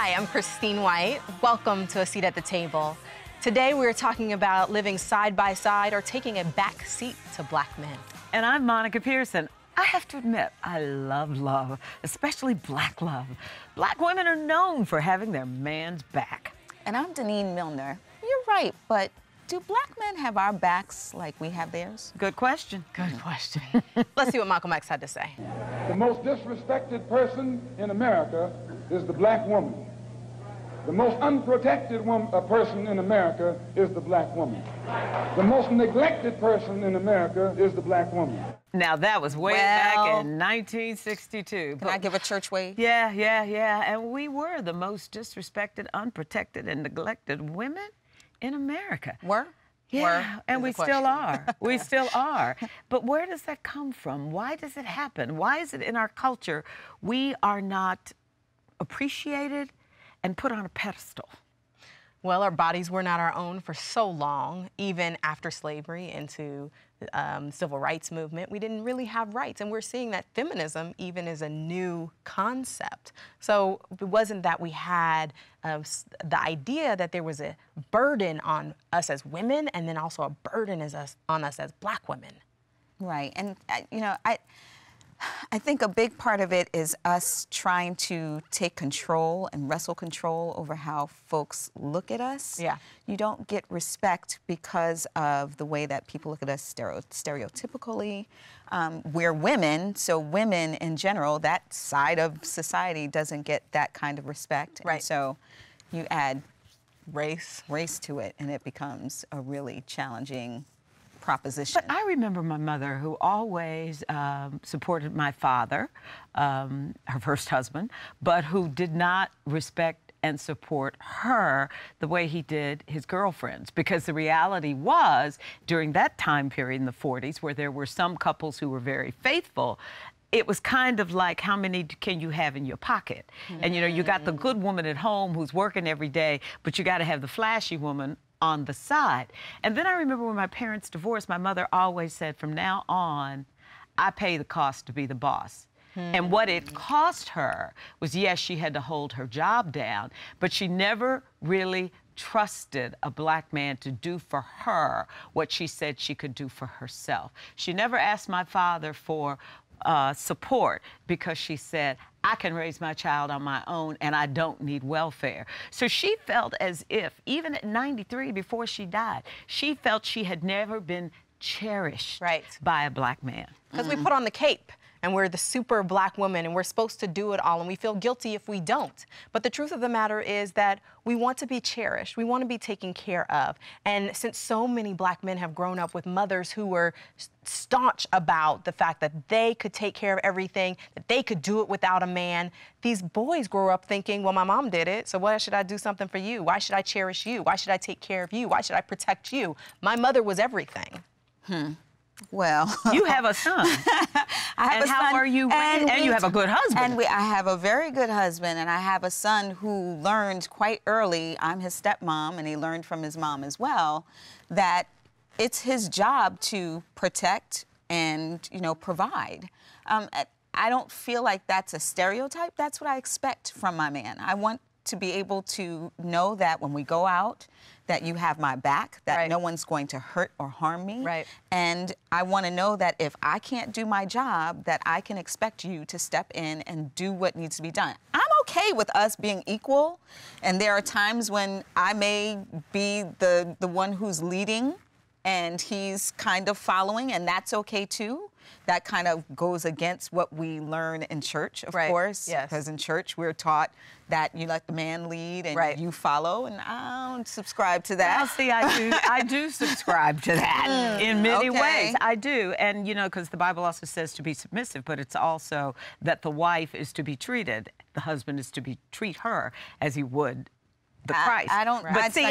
Hi, I'm Christine White. Welcome to A Seat at the Table. Today we're talking about living side by side or taking a back seat to black men. And I'm Monica Pearson. I have to admit, I love love, especially black love. Black women are known for having their man's back. And I'm Deneen Milner. You're right, but do black men have our backs like we have theirs? Good question. Good question. Let's see what Malcolm X had to say. The most disrespected person in America is the black woman. The most unprotected person in America is the black woman. The most neglected person in America is the black woman. Now, that was way back in 1962. Can I give a church wave? Yeah. And we were the most disrespected, unprotected, and neglected women in America. Were? Yeah, and we still are. We still are. But where does that come from? Why does it happen? Why is it in our culture we are not appreciated and put on a pedestal? Well, our bodies were not our own for so long, even after slavery into the civil rights movement. We didn't really have rights, and we're seeing that feminism even is a new concept. So it wasn't that we had the idea that there was a burden on us as women, and then also a burden on us as black women. Right, and you know, I think a big part of it is us trying to take control and wrestle control over how folks look at us. Yeah. You don't get respect because of the way that people look at us stereotypically. We're women, so women in general, that side of society doesn't get that kind of respect. Right. And so you add Race to it, and it becomes a really challenging proposition. But I remember my mother, who always supported my father, her first husband, but who did not respect and support her the way he did his girlfriends. Because the reality was, during that time period in the 40s, where there were some couples who were very faithful, it was kind of like, how many can you have in your pocket? And, you know, you got the good woman at home who's working every day, but you got to have the flashy woman on the side. And then I remember when my parents divorced, my mother always said, from now on, I pay the cost to be the boss. And what it cost her was, yes, she had to hold her job down, but she never really trusted a black man to do for her what she said she could do for herself. She never asked my father for support because she said, I can raise my child on my own and I don't need welfare. So she felt as if, even at 93, before she died, she felt she had never been cherished by a black man. Because we put on the cape, and we're the super black woman, and we're supposed to do it all, and we feel guilty if we don't. But the truth of the matter is that we want to be cherished. We want to be taken care of. And since so many black men have grown up with mothers who were staunch about the fact that they could take care of everything, that they could do it without a man, these boys grow up thinking, well, my mom did it, so why should I do something for you? Why should I cherish you? Why should I take care of you? Why should I protect you? My mother was everything. Well, you have a son. I have a son. How are you? And you have a good husband. And I have a very good husband, and I have a son who learned quite early, I'm his stepmom, and he learned from his mom as well, that it's his job to protect and, you know, provide. I don't feel like that's a stereotype. That's what I expect from my man. I want to be able to know that when we go out, that you have my back, that no one's going to hurt or harm me. And I want to know that if I can't do my job, that I can expect you to step in and do what needs to be done. I'm okay with us being equal, and there are times when I may be the one who's leading and he's kind of following, and that's okay too. That kind of goes against what we learn in church, of course. Yes. Because in church, we're taught that you let the man lead and you follow, and I don't subscribe to that. Well, see, I do subscribe to that in many ways. I do. And, you know, because the Bible also says to be submissive, but it's also that the wife is to be treated, the husband is to treat her as he would the Christ. I don't... But see,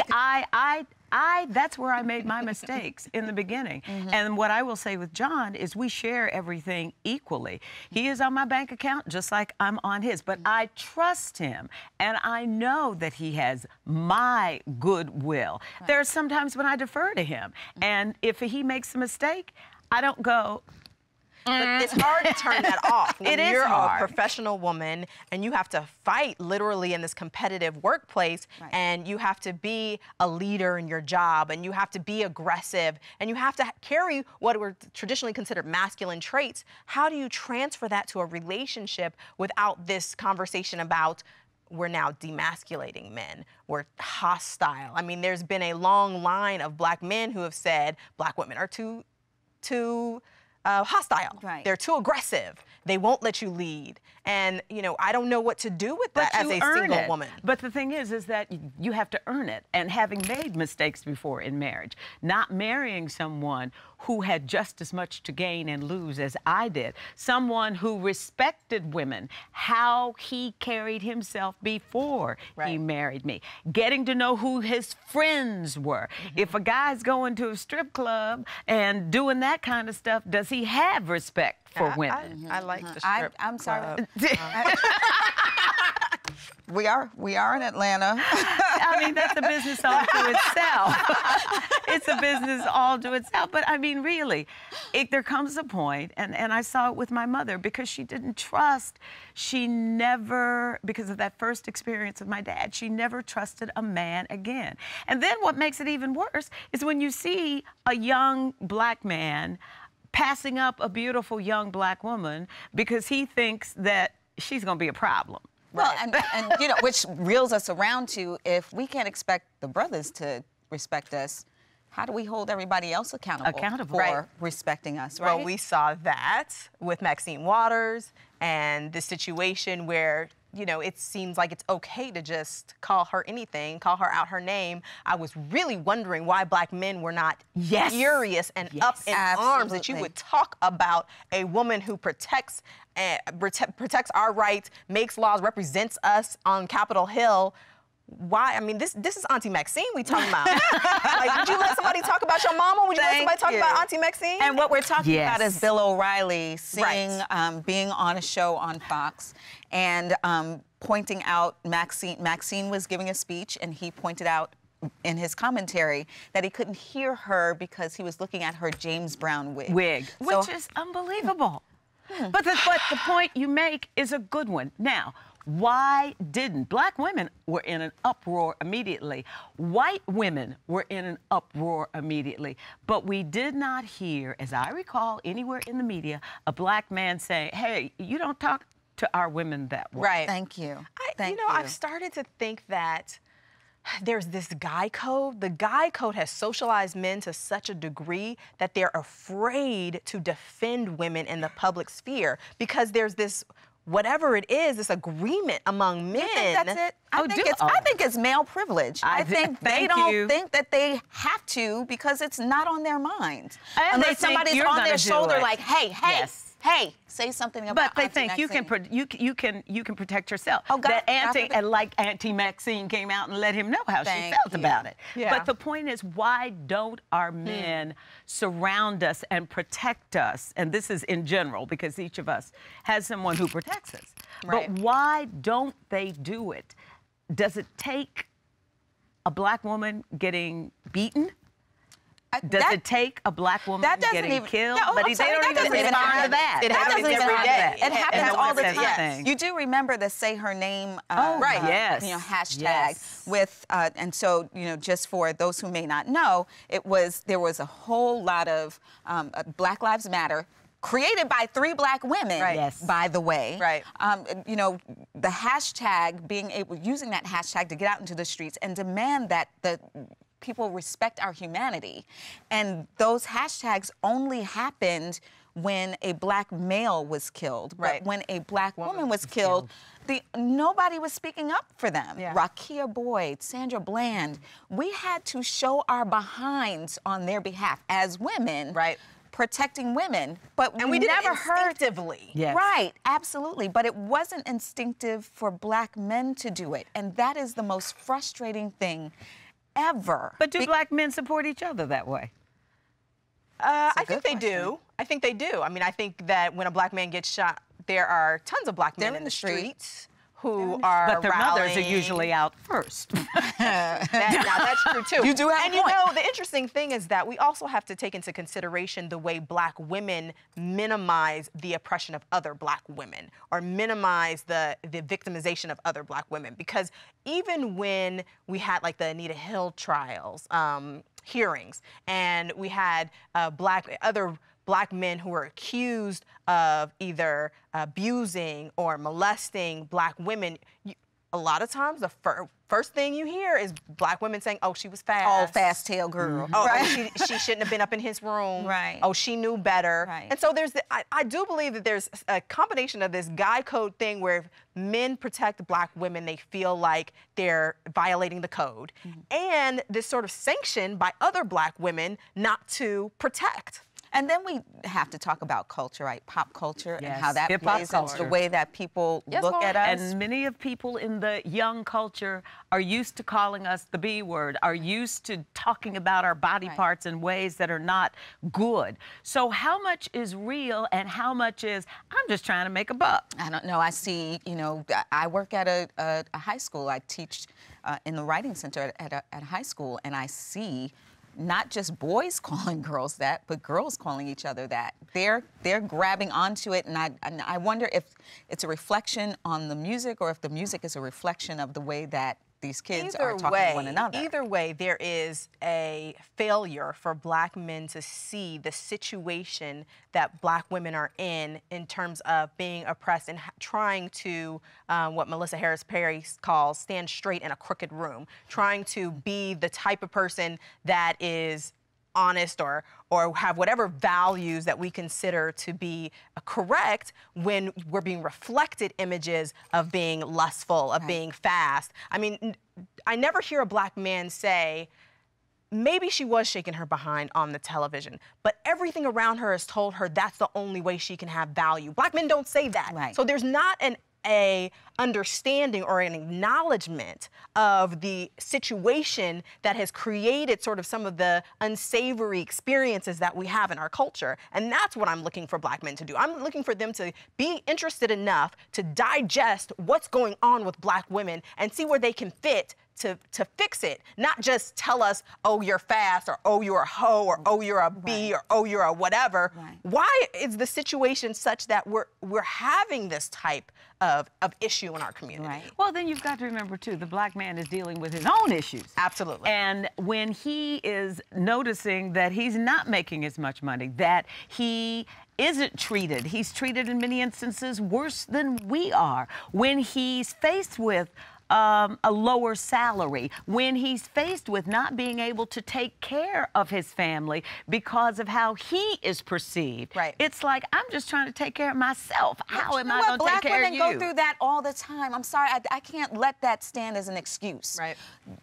that's where I made my mistakes in the beginning. And what I will say with John is we share everything equally. He is on my bank account just like I'm on his, but I trust him and I know that he has my goodwill. There are some times when I defer to him, and if he makes a mistake, I don't go, But it's hard to turn that off when It is you're hard. a professional woman and you have to fight literally in this competitive workplace, Right. and you have to be a leader in your job, and you have to be aggressive, and you have to carry what were traditionally considered masculine traits. How do you transfer that to a relationship without this conversation about we're now demasculating men, we're hostile? I mean, there's been a long line of black men who have said black women are too hostile. Right. They're too aggressive. They won't let you lead. And, you know, I don't know what to do with that as you a earn single it. woman. But the thing is that you have to earn it. And having made mistakes before in marriage, not marrying someone who had just as much to gain and lose as I did, someone who respected women, how he carried himself before he Right. married me, getting to know who his friends were. If a guy's going to a strip club and doing that kind of stuff, does he have respect for women? I like the strip I'm sorry. club. We are in Atlanta. I mean, that's a business all to itself. It's a business all to itself. But I mean, really, there comes a point, and I saw it with my mother, because she didn't trust. She never, because of that first experience with my dad, she never trusted a man again. And then what makes it even worse is when you see a young black man passing up a beautiful young black woman because he thinks that she's going to be a problem. Well, and you know, which reels us around to, if we can't expect the brothers to respect us, how do we hold everybody else accountable for Right. respecting us, right? Well, we saw that with Maxine Waters and the situation where, you know, it seems like it's okay to just call her anything, call her out her name. I was really wondering why black men were not furious and up in arms that you Absolutely. would talk about a woman who protects our rights, makes laws, represents us on Capitol Hill. Why? I mean, this is Auntie Maxine we talking about. Like, would you let somebody talk about your mama? Would you let Thank somebody talk you. about Auntie Maxine? And what we're talking Yes. about is Bill O'Reilly seeing, Right. being on a show on Fox and pointing out Maxine was giving a speech, and he pointed out in his commentary that he couldn't hear her because he was looking at her James Brown wig. So- Which is unbelievable. But the point you make is a good one. Now, why didn't black women were in an uproar immediately? White women were in an uproar immediately. But we did not hear, as I recall, anywhere in the media, a black man saying, hey, you don't talk to our women that way. Right. Thank you. I've started to think that there's this guy code. The guy code has socialized men to such a degree that they're afraid to defend women in the public sphere because there's this, whatever it is, this agreement among men. You think that's it? I think it's male privilege. I think they thank don't you. think that they have to because it's not on their mind. And they Unless think somebody's you're on gonna their do shoulder it. like, hey, say something about But they Auntie think you Maxine. can protect yourself. Oh, God, that God forbid. and like Auntie Maxine came out and let him know how she Thank felt you. about it. Yeah. But the point is, why don't our men surround us and protect us? And this is in general because each of us has someone who protects us. Right. But why don't they do it? Does it take a black woman getting beaten? Does it take a black woman that doesn't getting even- killed? Yeah, oh, but I'm they sorry, don't that even doesn't even respond to happen. that. It happens doesn't even every happen. day. It happens And all the that's time. thing. You do remember the say her name Right. Yes. hashtag Yes. with and so just for those who may not know, there was a whole lot of Black Lives Matter created by 3 black women, Right. Yes. by the way. Right. The hashtag, using that hashtag to get out into the streets and demand that the people respect our humanity. And those hashtags only happened when a black male was killed. Right. But when a black woman was killed, nobody was speaking up for them. Yeah. Rakia Boyd, Sandra Bland, we had to show our behinds on their behalf as women. Right. Protecting women, but And we did never it heard. instinctively. Yes. Right, absolutely. But it wasn't instinctive for black men to do it. And that is the most frustrating thing ever. But do black men support each other that way? I good think they question. do. I think they do. I mean, I think that when a black man gets shot, there are tons of black men They're in the streets who are But their mothers are rallying. usually out first. Now, that's true, too. You do have a And you point. know, the interesting thing is that we also have to take into consideration the way Black women minimize the oppression of other Black women, or minimize the victimization of other Black women. Because even when we had, like, the Anita Hill trials, hearings, and we had other Black men who were accused of either abusing or molesting Black women, a lot of times the first thing you hear is Black women saying, "Oh, she was fast. Oh, fast tail girl. Oh, Right. she shouldn't have been up in his room. Right. Oh, she knew better." Right. And so I do believe that there's a combination of this guy code thing where if men protect Black women, they feel like they're violating the code, and this sort of sanction by other Black women not to protect. And then we have to talk about culture, right? Pop culture and Yes. how that Hip-hop plays into the culture. way that people Yes, look Lord. at us. And many of people in the young culture are used to calling us the B word, are used to talking about our body Right. parts in ways that are not good. So how much is real and how much is, I'm just trying to make a buck? I don't know. I see, you know, I work at a high school. I teach in the writing center at a high school, and I see not just boys calling girls that, but girls calling each other that. They're grabbing onto it, and I wonder if it's a reflection on the music, or if the music is a reflection of the way that these kids are talking to one another. Either way, there is a failure for Black men to see the situation that Black women are in terms of being oppressed and trying to, what Melissa Harris Perry calls, stand straight in a crooked room, trying to be the type of person that is honest or have whatever values that we consider to be correct when we're being reflected images of being lustful, of being fast. I mean, I never hear a Black man say, maybe she was shaking her behind on the television, but everything around her has told her that's the only way she can have value. Black men don't say that. Right. So there's not a understanding or an acknowledgement of the situation that has created sort of some of the unsavory experiences that we have in our culture. And that's what I'm looking for Black men to do. I'm looking for them to be interested enough to digest what's going on with Black women and see where they can fit to fix it, not just tell us, oh, you're fast, or oh, you're a hoe, or oh, you're a B, or oh, you're a whatever. Right. Why is the situation such that we're having this type of issue in our community? Right. Well, then you've got to remember, too, the Black man is dealing with his own issues. Absolutely. And when he is noticing that he's not making as much money, that he isn't treated, he's treated in many instances worse than we are. When he's faced with a lower salary, when he's faced with not being able to take care of his family because of how he is perceived. Right. It's like, I'm just trying to take care of myself. How am You know I what? going to Black take care of women you? go through that all the time. I'm sorry, I can't let that stand as an excuse. Right.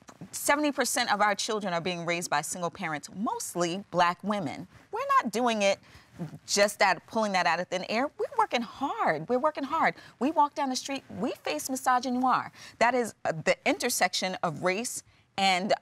70% of our children are being raised by single parents, mostly Black women. We're not doing it just pulling that out of thin air. We're working hard. We're working hard. We walk down the street, we face misogynoir. That is the intersection of race and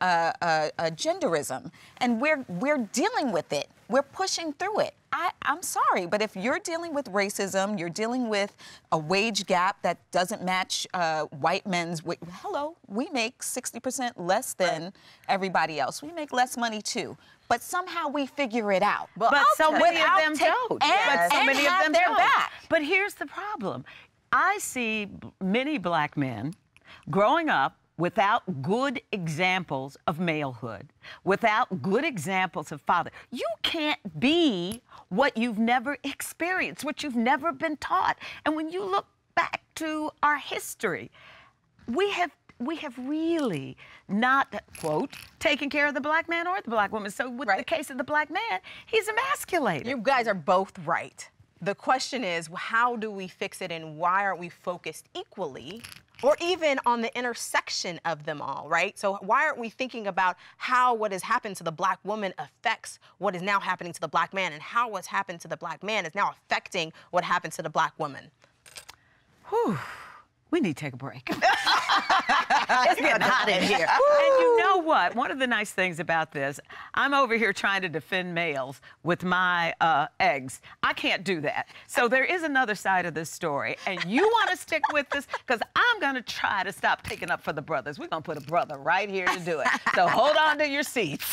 genderism, and we're dealing with it. We're pushing through it. I'm sorry, but if you're dealing with racism, you're dealing with a wage gap that doesn't match white men's wage. Hello, we make 60% less than everybody else. We make less money too, but somehow we figure it out. But so many of them don't. And, But so and many have of them their don't. back. But here's the problem. I see many Black men growing up without good examples of malehood, without good examples of father. You can't be what you've never experienced, what you've never been taught. And when you look back to our history, we have really not, quote, taken care of the Black man or the Black woman. So with the case of the Black man, he's emasculated. You guys are both right. The question is, how do we fix it, and why aren't we focused equally, or even on the intersection of them all, right? So why aren't we thinking about how what has happened to the Black woman affects what is now happening to the Black man, and how what's happened to the Black man is now affecting what happened to the Black woman? Whew. We need to take a break. It's getting hot in here. And you know what? One of the nice things about this, I'm over here trying to defend males with my eggs. I can't do that. So there is another side of this story, and you want to stick with this because I'm going to try to stop taking up for the brothers. We're going to put a brother right here to do it. So hold on to your seats.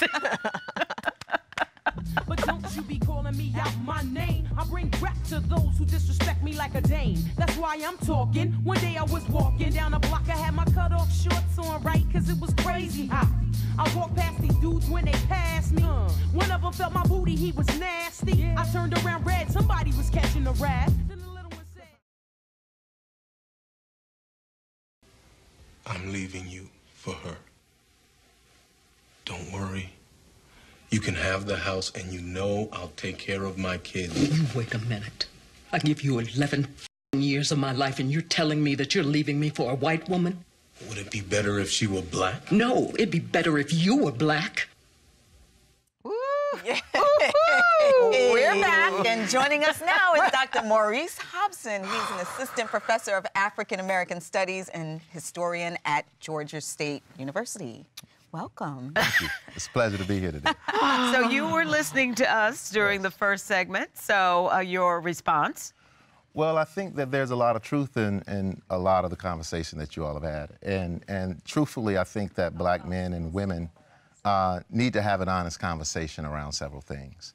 But don't you be calling me out my name. I bring rap to those who disrespect me like a dame. That's why I'm talking. One day I was walking down a block. I had my cut off shorts on right cause it was crazy hot. I walked past these dudes when they passed me. One of them felt my booty, he was nasty. I turned around red, somebody was catching a rat. Then the little one said, I'm leaving you for her. Don't worry. You can have the house, and you know I'll take care of my kids. You wait a minute. I give you 11 years of my life, and you're telling me that you're leaving me for a white woman? Would it be better if she were black? No, it'd be better if you were black. We're back, and joining us now is Dr. Maurice Hobson. He's an assistant professor of African American Studies and historian at Georgia State University. Welcome. Thank you. It's a pleasure to be here today. So you were listening to us during the first segment, so your response? Well, I think that there's a lot of truth in a lot of the conversation that you all have had. And truthfully, I think that black men and women need to have an honest conversation around several things.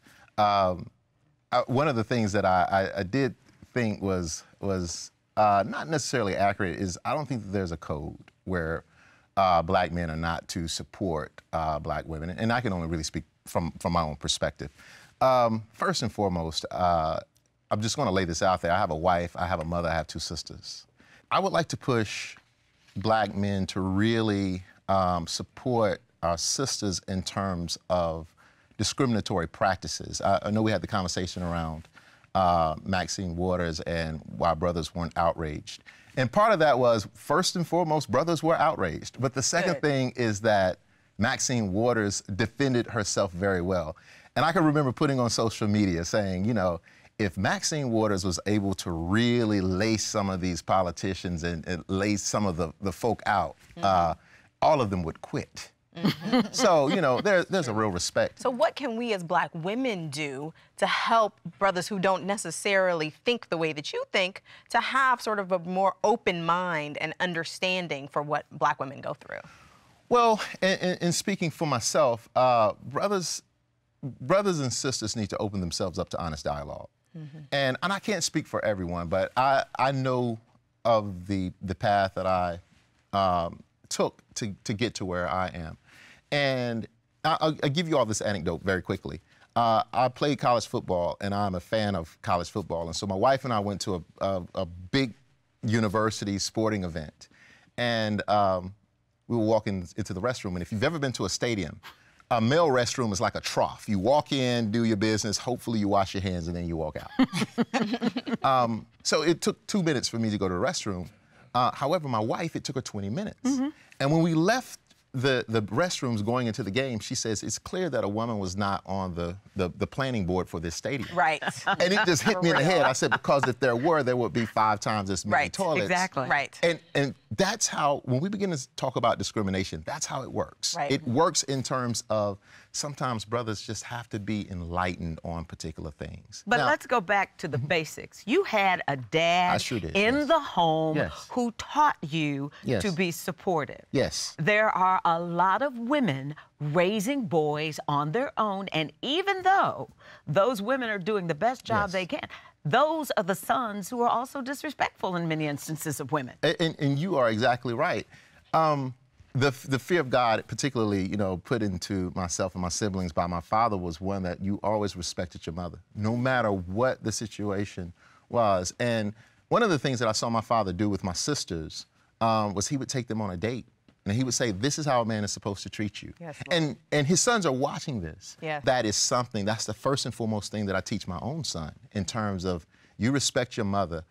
One of the things that I did think was not necessarily accurate is I don't think that there's a code where black men are not to support black women. And I can only really speak from my own perspective. First and foremost, I'm just going to lay this out there. I have a wife, I have a mother, I have 2 sisters. I would like to push black men to really support our sisters in terms of discriminatory practices. I know we had the conversation around Maxine Waters and why brothers weren't outraged. And part of that was, first and foremost, brothers were outraged. But the second thing is that Maxine Waters defended herself very well. And I can remember putting on social media saying, you know, if Maxine Waters was able to really lace some of these politicians and lace some of the folk out, all of them would quit. So, you know, there's a real respect. So what can we as black women do to help brothers who don't necessarily think the way that you think to have sort of a more open mind and understanding for what black women go through? Well, in speaking for myself, brothers and sisters need to open themselves up to honest dialogue. And I can't speak for everyone, but I know of the path that I took to get to where I am. And I'll give you all this anecdote very quickly. I played college football, and I'm a fan of college football. And so my wife and I went to a big university sporting event. And we were walking into the restroom. And if you've ever been to a stadium, a male restroom is like a trough. You walk in, do your business, hopefully you wash your hands, and then you walk out. So it took 2 minutes for me to go to the restroom. However, my wife, it took her 20 minutes. And when we left the restrooms going into the game, she says, it's clear that a woman was not on the planning board for this stadium. Right. And it just hit me in the head. I said, because if there were, there would be 5 times as many toilets. Exactly. Right. And that's how, when we begin to talk about discrimination, that's how it works. Right. It works in terms of sometimes brothers just have to be enlightened on particular things. But now, let's go back to the basics. You had a dad I sure did, in yes. the home Yes. who taught you Yes. to be supportive. Yes. There are a lot of women raising boys on their own, and even though those women are doing the best job Yes. they can, those are the sons who are also disrespectful in many instances of women. And you are exactly right. The fear of God, particularly, you know, put into myself and my siblings by my father, was one that you always respected your mother, no matter what the situation was. And one of the things that I saw my father do with my sisters was he would take them on a date. And he would say, this is how a man is supposed to treat you. Yes, and his sons are watching this. Yes. That is something, that's the first and foremost thing that I teach my own son in terms of you respect your mother.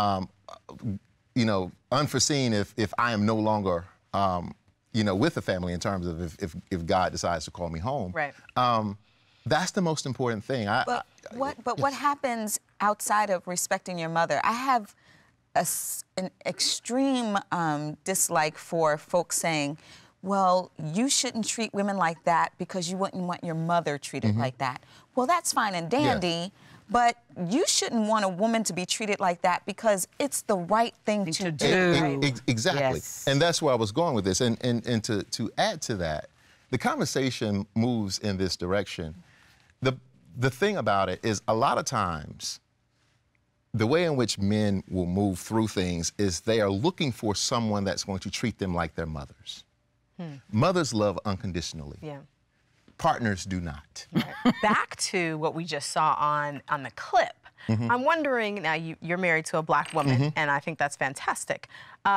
You know, unforeseen if I am no longer, you know, with the family in terms of if God decides to call me home. Right. That's the most important thing. But what happens outside of respecting your mother? I have an extreme dislike for folks saying, well, you shouldn't treat women like that because you wouldn't want your mother treated like that. Well, that's fine and dandy, but you shouldn't want a woman to be treated like that because it's the right thing to do. Exactly. Yes. And that's where I was going with this. And to add to that, the conversation moves in this direction. The thing about it is a lot of times, the way in which men will move through things is they are looking for someone that's going to treat them like their mothers. Mothers love unconditionally. Yeah. Partners do not. Right. Back to what we just saw on the clip. I'm wondering, now you're married to a black woman, and I think that's fantastic.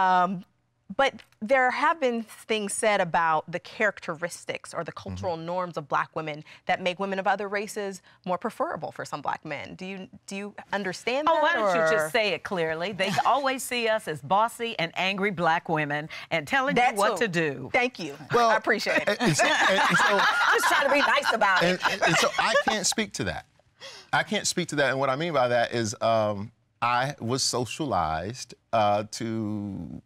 But there have been things said about the characteristics or the cultural norms of black women that make women of other races more preferable for some black men. Do you understand that? Oh, why don't or? you just say it clearly? They always see us as bossy and angry black women and telling you what to do. Thank you. Well, I appreciate it. And so, Just trying to be nice about it. and so I can't speak to that. I can't speak to that. And what I mean by that is I was socialized to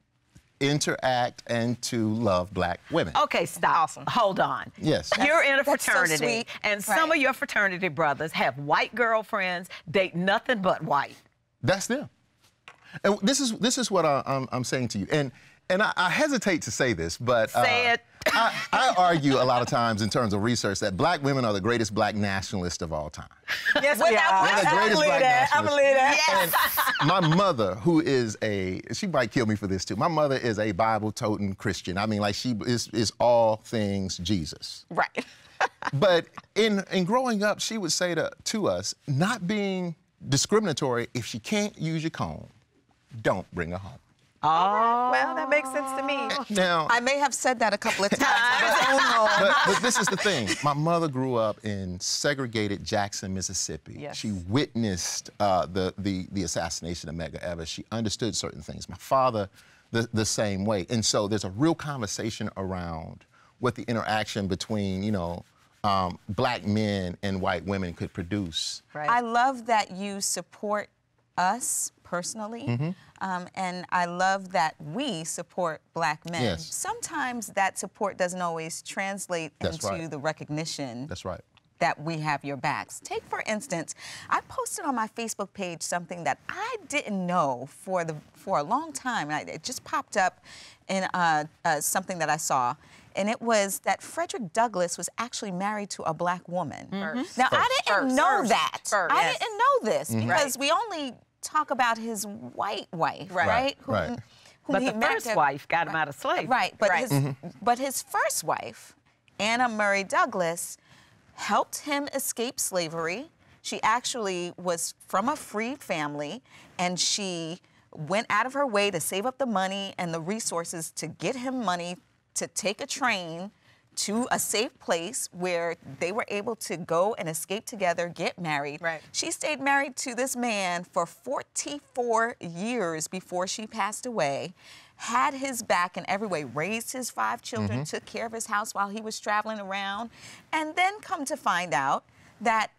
interact and to love black women. Okay, stop. Awesome. Hold on. Yes. You're in a That's so fraternity, sweet. and some Right. of your fraternity brothers have white girlfriends, date nothing but white. That's them. And this is what I'm saying to you. And I hesitate to say this, but Say it. I argue a lot of times in terms of research that black women are the greatest black nationalists of all time. Yes, we are. They're the I greatest believe black that. I nationalists. believe that. Yes. And my mother, who is she might kill me for this too. My mother is a Bible-toting Christian. I mean, like she is all things Jesus. Right. But in growing up, she would say to us, not being discriminatory, if she can't use your comb, don't bring her home. Oh. Well, that makes sense to me. Now, I may have said that a couple of times, but I don't know. but this is the thing. My mother grew up in segregated Jackson, Mississippi. Yes. She witnessed the assassination of Medgar Evers. She understood certain things. My father, the same way. And so there's a real conversation around what the interaction between, black men and white women could produce. Right. I love that you support us personally, and I love that we support black men. Yes. Sometimes that support doesn't always translate That's into right. the recognition That's right. that we have your backs. Take, for instance, I posted on my Facebook page something that I didn't know for a long time, and it just popped up in something that I saw. And it was that Frederick Douglass was actually married to a black woman. Now, I didn't know that. I didn't know this because we only talk about his white wife, right? Right. Whom But he the married first to- wife got him out of slavery. Right, but his first wife, Anna Murray Douglass, helped him escape slavery. She actually was from a free family, and she went out of her way to save up the money and the resources to get him money to take a train to a safe place where they were able to go and escape together, get married. Right. She stayed married to this man for 44 years before she passed away, had his back in every way, raised his 5 children, took care of his house while he was traveling around, and then come to find out that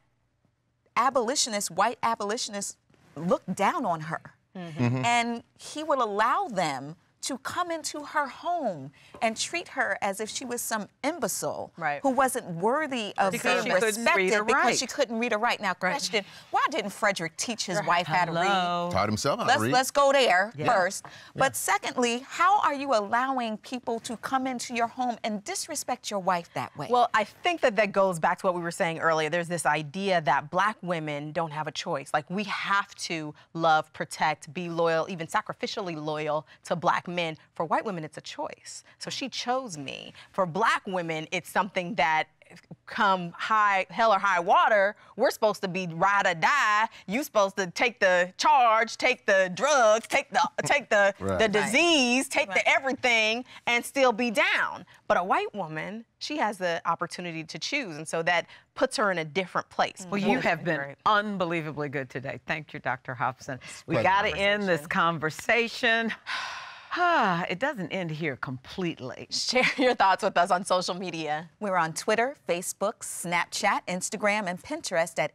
white abolitionists looked down on her. And he would allow them to come into her home and treat her as if she was some imbecile Right. who wasn't worthy of Because being she couldn't read respected or because write. she couldn't read or write. Now, question, why didn't Frederick teach his wife how to read? Hello. Taught himself how to read. Let's go there first. But secondly, how are you allowing people to come into your home and disrespect your wife that way? Well, I think that goes back to what we were saying earlier. There's this idea that black women don't have a choice. Like, we have to love, protect, be loyal, even sacrificially loyal to black men. For white women, it's a choice. So she chose me. For black women, it's something that come hell or high water, we're supposed to be ride or die. You supposed to take the charge, take the drugs, take the Right. disease, take the everything, and still be down. But a white woman, she has the opportunity to choose, and so that puts her in a different place. Well, you have been Right. unbelievably good today. Thank you, Dr. Hobson. We Pleasure. got to end this conversation. It doesn't end here completely. Share your thoughts with us on social media. We're on Twitter, Facebook, Snapchat, Instagram, and Pinterest at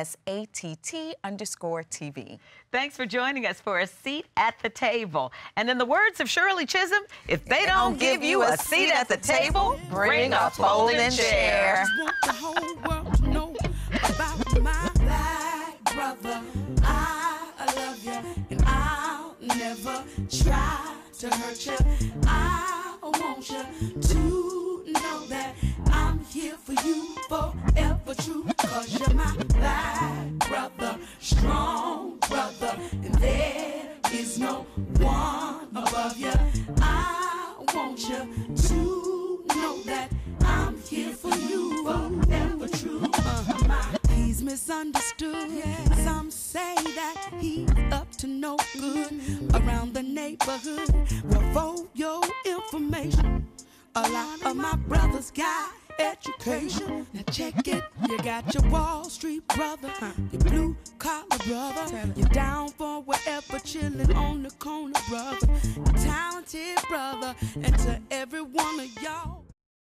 ASATT_TV. Thanks for joining us for a seat at the table. And in the words of Shirley Chisholm, if they don't give you a seat at the table, bring a folding chair. I just want the whole world to know about my black brother. I love you, and I'll never try to hurt you. I want you to know that I'm here for you forever true, 'cause you're my black brother, strong brother, and there is no one above you. I want you to know that I'm here for you forever true. He's misunderstood. Some say that he's up to no good around the neighborhood. Well, for your information, a lot of my brothers got education. Now check it. You got your Wall Street brother, your blue collar brother, you're down for whatever, chilling on the corner brother, your talented brother, and to every one of y'all.